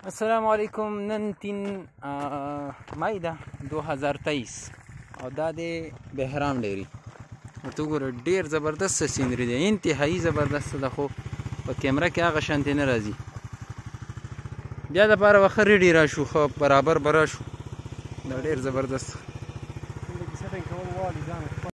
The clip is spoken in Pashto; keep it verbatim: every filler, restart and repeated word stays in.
السلام علیکم. نن تین مای ده دو هزار تیئیس او دا د بهرام ډیری. ورته وګوره ډېر زبردست سینري دی، انتهایی زبردست ده، خو په کیمره کې هغه شانتې نه راځي. بیا دپاره به ښه ریډي راشو، ښه برابر به راشو. دا ډېر زبردست